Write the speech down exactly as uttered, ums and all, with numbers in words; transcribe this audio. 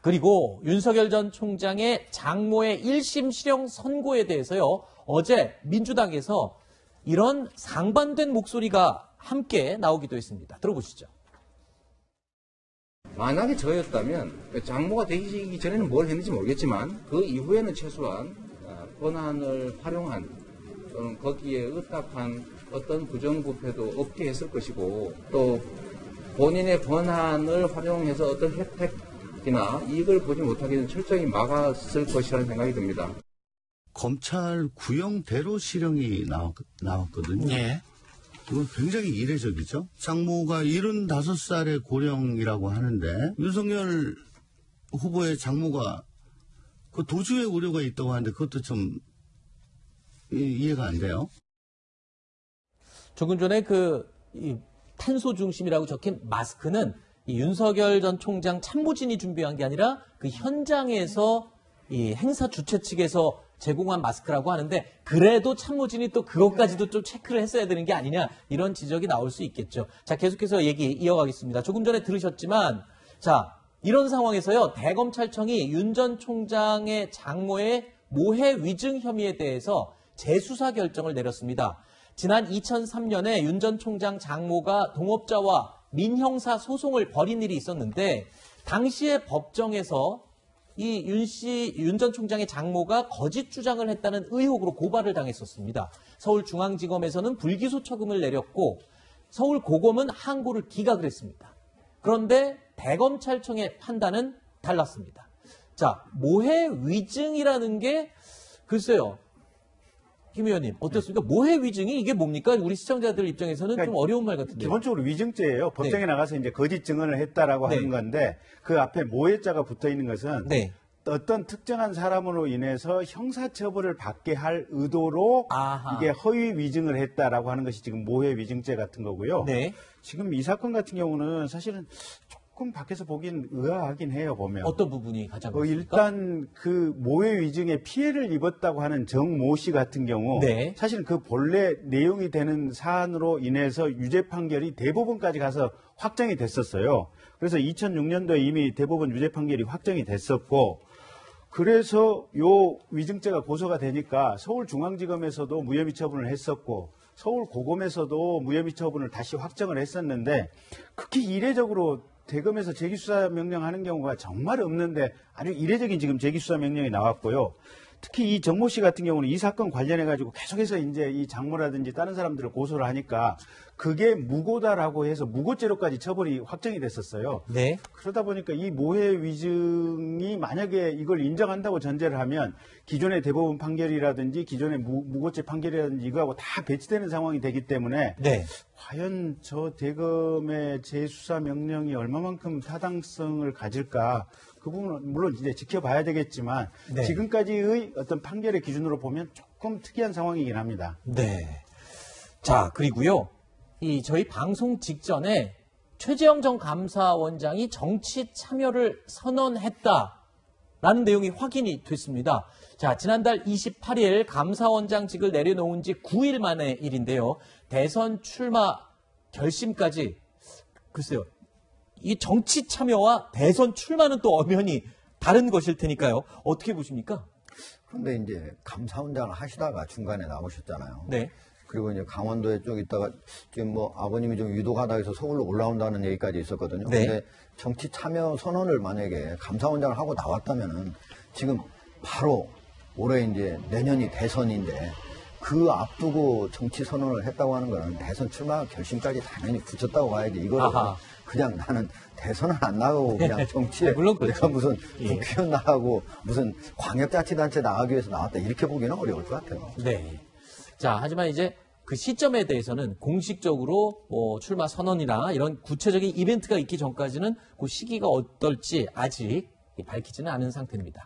그리고 윤석열 전 총장의 장모의 일 심 실형 선고에 대해서요. 어제 민주당에서 이런 상반된 목소리가 함께 나오기도 했습니다. 들어보시죠. 만약에 저였다면 장모가 되기 전에는 뭘 했는지 모르겠지만 그 이후에는 최소한 권한을 활용한 또는 거기에 의탁한 어떤 부정부패도 없게 했을 것이고 또 본인의 권한을 활용해서 어떤 혜택이나 이익을 보지 못하게 철저히 막았을 것이라는 생각이 듭니다. 검찰 구형대로 실형이 나왔, 나왔거든요. 네. 이건 굉장히 이례적이죠. 장모가 일흔다섯 살의 고령이라고 하는데 윤석열 후보의 장모가 그 도주의 우려가 있다고 하는데 그것도 좀 이해가 안 돼요. 조금 전에 그 이 탄소 중심이라고 적힌 마스크는 이 윤석열 전 총장 참모진이 준비한 게 아니라 그 현장에서 이 행사 주최 측에서 제공한 마스크라고 하는데 그래도 참모진이 또 그것까지도 좀 체크를 했어야 되는 게 아니냐 이런 지적이 나올 수 있겠죠. 자, 계속해서 얘기 이어가겠습니다. 조금 전에 들으셨지만 자, 이런 상황에서요. 대검찰청이 윤 전 총장의 장모의 모해 위증 혐의에 대해서 재수사 결정을 내렸습니다. 지난 이천삼 년에 윤 전 총장 장모가 동업자와 민형사 소송을 벌인 일이 있었는데 당시에 법정에서 이 윤 씨, 윤 전 총장의 장모가 거짓 주장을 했다는 의혹으로 고발을 당했었습니다. 서울중앙지검에서는 불기소 처분을 내렸고 서울고검은 항고를 기각을 했습니다. 그런데 대검찰청의 판단은 달랐습니다. 자, 모해 위증이라는 게 글쎄요. 김 의원님 어떻습니까? 네. 모해 위증이 이게 뭡니까? 우리 시청자들 입장에서는 그러니까 좀 어려운 말 같은데요. 기본적으로 위증죄예요. 법정에 네. 나가서 이제 거짓 증언을 했다라고 네. 하는 건데 그 앞에 모해자가 붙어 있는 것은 네. 어떤 특정한 사람으로 인해서 형사처벌을 받게 할 의도로 아하. 이게 허위 위증을 했다라고 하는 것이 지금 모해 위증죄 같은 거고요. 네. 지금 이 사건 같은 경우는 사실은 조금 밖에서 보긴 의아하긴 해요, 보면. 어떤 부분이 가장 어, 일단 그 모해 위증에 피해를 입었다고 하는 정모 씨 같은 경우 네. 사실 그 본래 내용이 되는 사안으로 인해서 유죄 판결이 대법원까지 가서 확정이 됐었어요. 그래서 이천육 년도에 이미 대법원 유죄 판결이 확정이 됐었고 그래서 요 위증죄가 고소가 되니까 서울중앙지검에서도 무혐의 처분을 했었고 서울고검에서도 무혐의 처분을 다시 확정을 했었는데 극히 이례적으로 대검에서 재기수사 명령하는 경우가 정말 없는데 아주 이례적인 지금 재기수사 명령이 나왔고요. 특히 이 정모 씨 같은 경우는 이 사건 관련해가지고 계속해서 이제 이 장모라든지 다른 사람들을 고소를 하니까 그게 무고다라고 해서 무고죄로까지 처벌이 확정이 됐었어요. 네. 그러다 보니까 이 모해 위증이 만약에 이걸 인정한다고 전제를 하면 기존의 대법원 판결이라든지 기존의 무, 무고죄 판결이라든지 이거하고 다 배치되는 상황이 되기 때문에 네. 과연 저 대검의 재수사 명령이 얼마만큼 타당성을 가질까 그 부분은 물론 이제 지켜봐야 되겠지만 네. 지금까지의 어떤 판결의 기준으로 보면 조금 특이한 상황이긴 합니다. 네. 자, 그리고요. 이 저희 방송 직전에 최재형 전 감사원장이 정치 참여를 선언했다라는 내용이 확인이 됐습니다. 자, 지난달 이십팔 일 감사원장직을 내려놓은 지 구 일 만의 일인데요. 대선 출마 결심까지 글쎄요. 이 정치 참여와 대선 출마는 또 엄연히 다른 것일 테니까요. 어떻게 보십니까? 그런데 이제 감사원장을 하시다가 중간에 나오셨잖아요. 네. 그리고 이제 강원도에 쪽 있다가 지금 뭐 아버님이 좀 유독하다 해서 서울로 올라온다는 얘기까지 있었거든요. 네. 근데 정치 참여 선언을 만약에 감사원장을 하고 나왔다면은 지금 바로 올해 이제 내년이 대선인데 그 앞두고 정치 선언을 했다고 하는 거는 대선 출마 결심까지 당연히 붙였다고 봐야지. 이거는 그냥 나는 대선은 안 나가고 그냥 정치에 네, 물론 그렇죠. 내가 무슨 국회의원 나가고 무슨 광역자치단체 나가기 위해서 나왔다 이렇게 보기는 어려울 것 같아요. 네. 자, 하지만 이제 그 시점에 대해서는 공식적으로 뭐 출마 선언이나 이런 구체적인 이벤트가 있기 전까지는 그 시기가 어떨지 아직 밝히지는 않은 상태입니다.